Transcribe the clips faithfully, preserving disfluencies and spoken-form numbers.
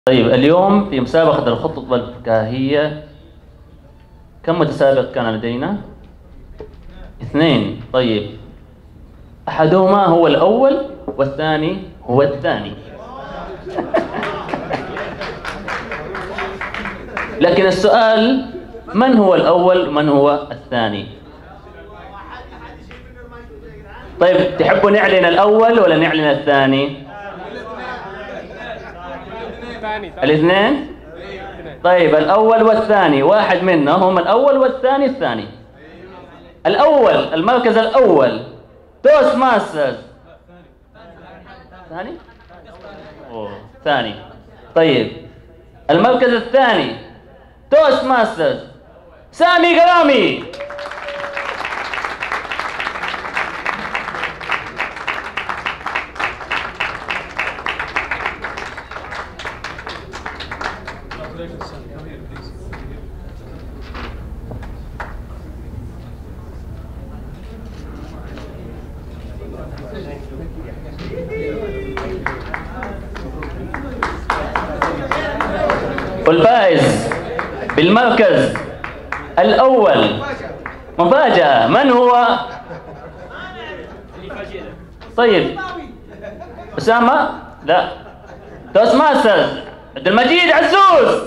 طيب اليوم في مسابقة الخطط الفكاهية كم متسابق كان لدينا؟ اثنين. طيب أحدهما هو الأول والثاني هو الثاني. لكن السؤال من هو الأول ومن هو الثاني؟ طيب تحبوا نعلن الأول ولا نعلن الثاني؟ الاثنين؟ طيب الأول والثاني، واحد منهم الأول والثاني الثاني. الأول المركز الأول توست ماسترز. ثاني؟ أوه. ثاني. طيب المركز الثاني توست ماسترز سامي قرامي. والفائز بالمركز الأول مفاجأة، من هو؟ طيب أسامة؟ لا، توست ماسترز عبد المجيد عزوز.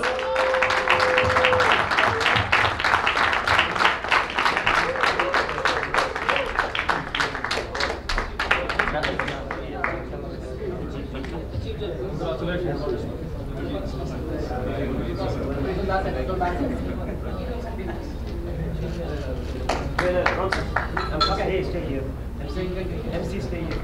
Okay, stay here. M C, M C, stay here.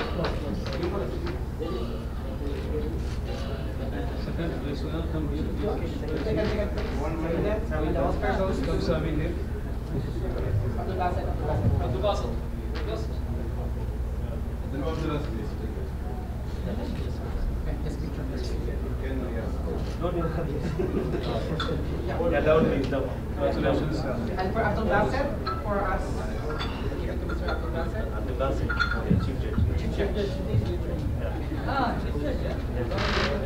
One minute. The Oscar goes to Sami here. Abdul Basit. Abdul Basit. Yes. Then what the rest is? Just picture. No, no. Yeah, that would be the congratulations. And for Abdul Basit, for us. Abdul Basit? Abdul Basit, Chief Judge. Chief Judge. Ah, Chief Judge, yeah.